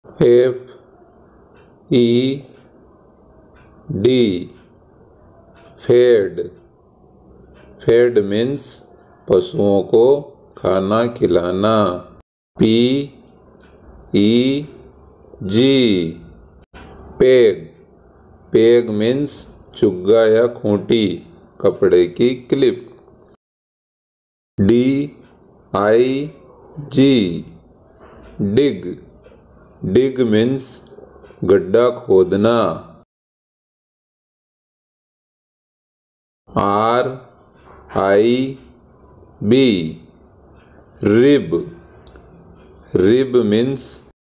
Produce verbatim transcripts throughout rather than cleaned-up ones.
F E D fed. Fed means पशुओं को खाना खिलाना। P E G peg. Peg means चुग्गा या खूंटी, कपड़े की clip. D I G dig. Dig means गड्ढा खोदना। R I B rib. Rib means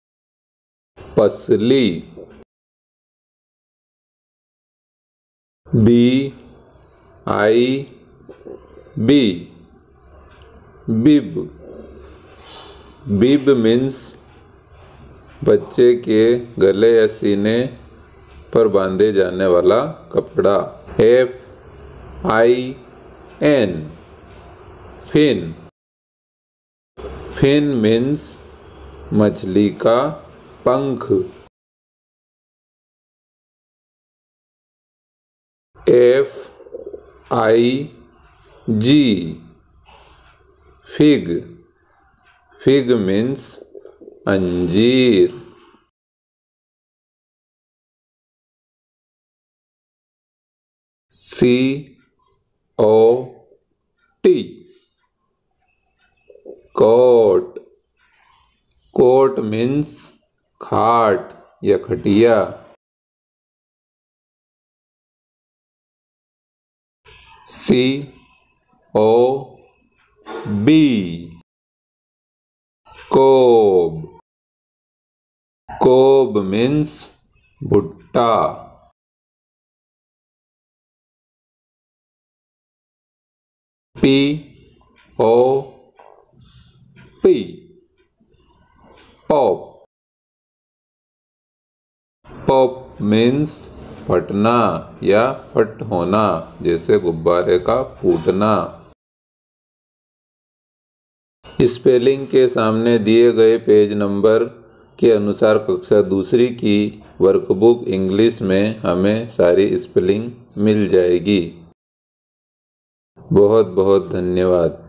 पसली। B I B bib. Bib means बच्चे के गले या सीने पर बांधे जाने वाला कपड़ा। F I N fin. Fin means मछली का पंख। F I G fig. Fig means अंजीर। C O T cot. Cot means खाट या खटिया। C O B cob. Cob means भुट्टा। P O P pop. Pop means फटना या फट होना, जैसे गुब्बारे का फूटना। स्पेलिंग के सामने दिए गए पेज नंबर के अनुसार कक्षा दूसरी की वर्कबुक इंग्लिश में हमें सारी स्पेलिंग मिल जाएगी। बहुत बहुत धन्यवाद।